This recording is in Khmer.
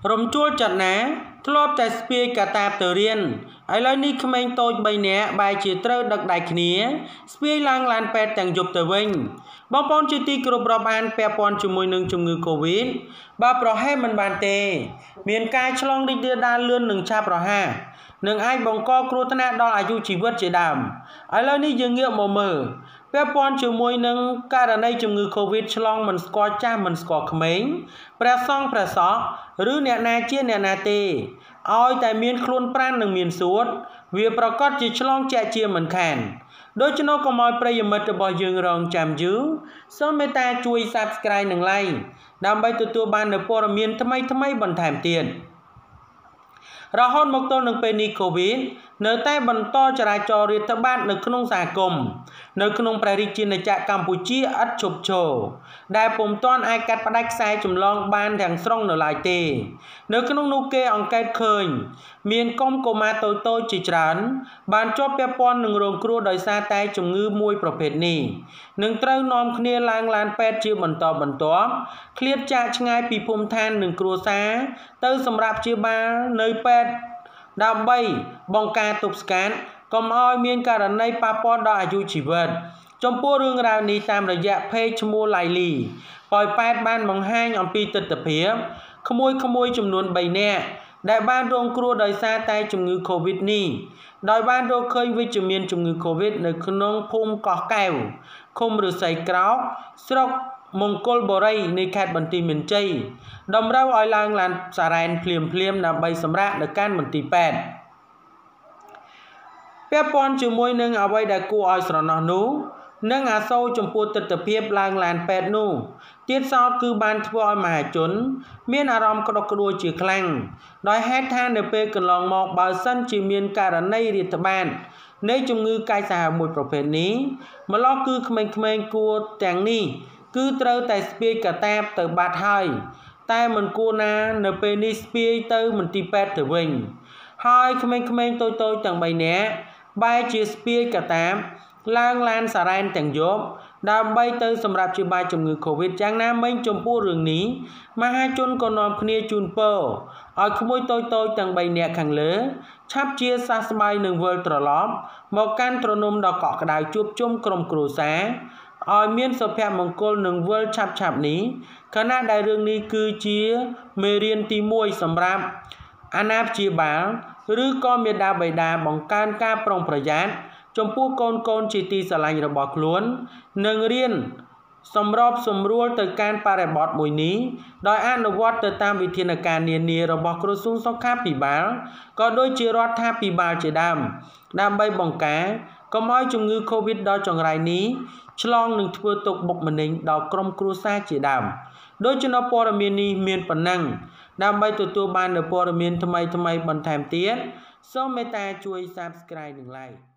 រំជួលចាត់ណាធ្លាប់តែស្ពាយកតាបទៅរៀនឥឡូវនេះក្មេងតូច3នាក់បែរជាត្រូវដឹកដៃគ្នាស្ពាយឡើងឡានពេទ្យទាំងយប់ទៅវិញបងប្អូនជាទីគោរពរាប់អានពាក់ព័ន្ធជាមួយនឹងជំងឺ Covid បើប្រហែលមិនបានទេមានការឆ្លងរីករាលដាលលឿននិងឆាប់រហ័សនឹងអាចបង្កគ្រោះថ្នាក់ដល់អាយុជីវិតជាដើមឥឡូវនេះយើងងាកមកមើលពាក់ព័ន្ធជាមួយនឹងករណីជំងឺ Covid ឆ្លងមិនស្គាល់ចាស់មិនស្គាល់ក្មេងព្រះសង្ឃព្រះសង្ឃឬអ្នកណាជាអ្នកណាទេឲ្យតែមានខ្លួនប្រាណនិងមានសួតវាប្រកាសជាឆ្លងជាក់ជាមិនខានដូច្នោះកុំឲ្យប្រិយមិត្តរបស់យើងរងចាំយូរសូមមេត្តាជួយ Subscribe និង Like ដើម្បីទទួលបាននូវព័ត៌មានថ្មីៗបន្ថែមទៀតរហូតមកទល់នឹងពេលនេះ Covid នៅតែបន្តចរាចររាតត្បាតនៅក្នុងសហគមន៍នៅក្នុងព្រះរាជាណាចក្រកម្ពុជាឥតឈប់ឈរដែលពុំទាន់អាចកាត់ផ្ដាច់ខ្សែចម្លងបានទាំងស្រុងនៅឡើយទេនៅក្នុងនោះគេអង្កេតឃើញមានកុំកុមារតូចៗជាច្រើនបានជាប់ពាក់ព័ន្ធនឹងរងគ្រោះដោយសារតែជំងឺមួយប្រភេទនេះនឹងត្រូវនាំគ្នាឡើងឡានពេទ្យជាបន្តបន្ទាប់ឃ្លាតចាកឆ្ងាយពីភូមិឋាននិងគ្រួសារទៅសម្រាប់ព្យាបាលនៅពេទ្យដើម្បីបង្ការទប់ស្កាត់កុំឲ្យមានករណីប៉ះពាល់ដល់អាយុជីវិតចំពោះរឿងរ៉ាវនេះតាមរយៈ Page ឈ្មោះ Laili ប៉ោយប៉ែតបានបង្ហាញអំពីទិដ្ឋភាពក្មួយៗចំនួន3នាក់ដែលបានរងគ្រោះដោយសារតែជំងឺ Covid នេះដោយបានរកឃើញវិជ្ជមានជំងឺ Covid នៅក្នុងភូមិកោះកែវឃុំឫស្សីក្រោកស្រុកមង្គលបុរីនៃខេត្តបន្ទាយមានជ័យតម្រូវឲ្យឡើងឡានសារ៉ែនភ្លាមដើម្បីសម្រាកនៅកាន់មន្ទីរពេទ្យពាក់ព័ន្ធជាមួយនឹងអ្វីដែលគួរឲ្យស្រណោះនោះនិងអាសូរចំពោះទិដ្ឋភាពឡើងឡានពេទ្យនោះទៀតសោតគឺបានធ្វើឲ្យមហាជនមានអារម្មណ៍ក្តុកក្តួលជាខ្លាំងដោយហេតុថានៅពេលកន្លងមកបើសិនជាមានករណីរាតត្បាតនៃជំងឺកាយសាហាវមួយប្រភេទនេះម្ល៉េះគឺក្មេងៗគួរទាំងនេះគឺត្រូវតែស្ពាយកតាបទៅបាត់ហើយតែមិនគួរណានៅពេលនេះស្ពាយទៅមន្ទីរពេទ្យទៅវិញហើយក្មេងៗតូចៗទាំង3នាក់បែរជាស្ពាយកតាបឡើងឡានសារ៉ែនទាំងយប់ដើម្បីទៅសម្រាប់ព្យាបាលជំងឺ Covid យ៉ាងណាមិញចំពោះរឿងនេះមហាជនក៏នាំគ្នាជូនពរឲ្យក្មួយតូចៗទាំង3នាក់ខាងលើឆាប់ជាសះស្បើយនឹងវិលត្រឡប់មកកាន់ទ្រនំដ៏កក់ក្ដៅជួបជុំក្រុមគ្រួសារឲ្យមានសុភមង្គលនឹងវិលឆាប់នេះខណៈដែលរឿងនេះគឺជាមេរៀនទី1សម្រាប់អាណាព្យាបាលឬក៏មេដាបេដាបង្កើនការប្រុងប្រយ័ត្នចំពោះកូនជាទីស្រឡាញ់របស់ខ្លួននិងរៀនសម្របសម្រួលទៅកាន់បរិបទមួយនេះដោយអនុវត្តទៅតាមវិធានការនានារបស់ក្រសួងសុខាភិបាលក៏ដូចជារដ្ឋាភិបាលជាដើមដើម្បីបង្ការកុំឲ្យជំងឺ Covid ដល់ចង្រៃនេះឆ្លងនិងធ្វើទុក្ខបុកម្នេញដល់ក្រុមគ្រួសារជាដើមដូច្នោះព័ត៌មាននេះមានប៉ុណ្ណឹងដើម្បីទទួលបាននូវព័ត៌មានថ្មីបន្ថែមទៀតសូមមេត្តាជួយ Subscribe និង Like